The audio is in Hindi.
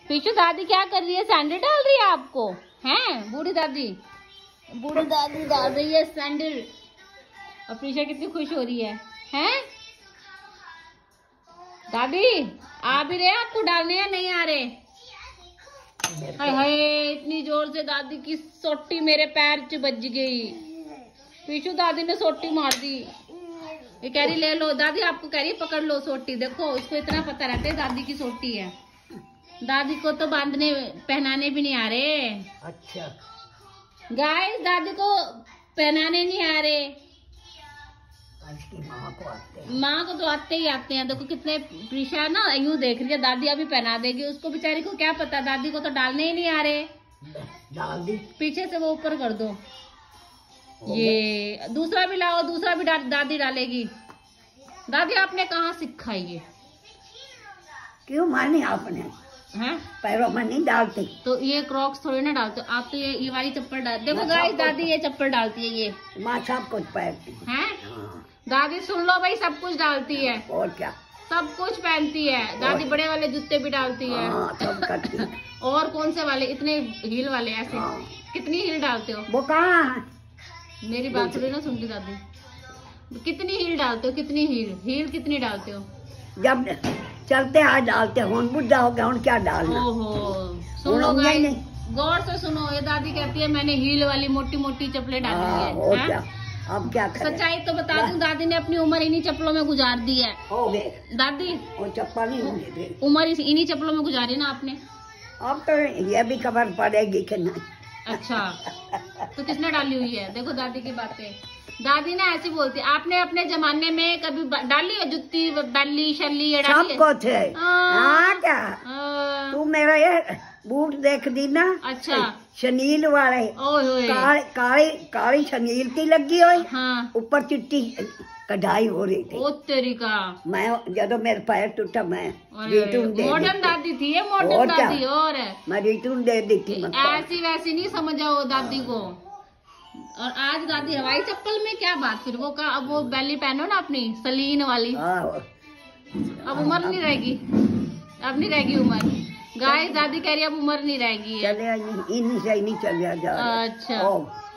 पीछू दादी क्या कर रही है? सैंडल डाल रही है आपको? हैं बूढ़ी दादी डाल रही है सैंडल। और प्रीशा कितनी खुश हो रही है? हैं दादी आ भी रहे आपको डालने या नहीं आ रहे? हाय हाय, इतनी जोर से दादी की सोटी मेरे पैर च बज गई। पीछू दादी ने सोटी मार दी। ये कह रही ले लो दादी, आपको कह रही पकड़ लो सोटी। देखो उसको इतना पता रहता है दादी की सोटी है। दादी को तो बांधने पहनाने भी नहीं आ रहे। अच्छा गाइस, दादी को पहनाने नहीं आ रहे। माँ को तो आते ही आते हैं। देखो कितने प्रीशा ना यूं देख रही है, दादी अभी पहना देगी उसको। बेचारी को क्या पता, दादी को तो डालने ही नहीं आ रहे। डाल दी पीछे से वो ऊपर कर दो। ये दूसरा भी लाओ, दूसरा भी दादी डालेगी। दादी आपने कहाँ सीखा ये? क्यों मानी आपने? हैं? पैरों में नहीं डालती तो ये क्रॉक्स थोड़ी ना डालते आप तो ये वाली चप्पल डाल। देखो गाइस, दादी ये चप्पल डालती है। ये माँ सब कुछ पहनती है। हाँ। दादी सुन लो भाई, सब कुछ डालती है। और क्या, सब कुछ पहनती है दादी। बड़े वाले जूते भी डालती है। हाँ, सब करती है। और कौन से वाले? इतने हील वाले ऐसे। हाँ। कितनी हील डालते हो? वो कहाँ है? मेरी बात थोड़ी ना सुनती दादी। कितनी हील डालते हो? कितनी हील कितनी डालते हो? जब चलते आज डालते हो, बुढ़ा हो गया क्या डालना। ओहो, सुनो गाइस, गौर से सुनो। ये दादी कहती है मैंने हील वाली मोटी मोटी चप्पलें डाली है। और क्या, अब क्या करें? सच्चाई तो बता दूं, दादी ने अपनी उम्र इन्हीं चप्पलों में गुजार दी है। हो गए दादी, वो चप्पल नहीं होंगे उम्र इन्हीं चप्पलों में गुजारी ना आपने। अब तो ये भी खबर पड़ेगी कि नहीं। अच्छा, तो किसने डाली हुई है? देखो दादी की बातें। दादी ना ऐसी बोलती। आपने अपने जमाने में कभी डाली है जुत्ती, बल्ली, शल्ली? ये डाली है? सब कुछ है। हाँ क्या तू मेरा ये बूट देख दी ना? अच्छा, शनील वाले। ओए काली शनील की लगी हुई। हाँ, ऊपर चिट्टी कढ़ाई हो रही थी। ओ तेरी का। मैं जब मेरा पैर टूटा मैं रीटून दे मॉडर्न दादी थी ये, मॉडर्न दादी। और मैं रीटून दे दी थी। ऐसी वैसी नहीं समझाओ दादी को। और आज दादी हवाई चप्पल में क्या बात फिर? वो का अब वो बैली पहनो ना अपनी सलीन वाली। अब उम्र नहीं रहेगी, अब नहीं रहेगी उम्र। गाइस, दादी कह रही है अब उम्र नहीं रहेगी। चले नहीं चले जा। अच्छा,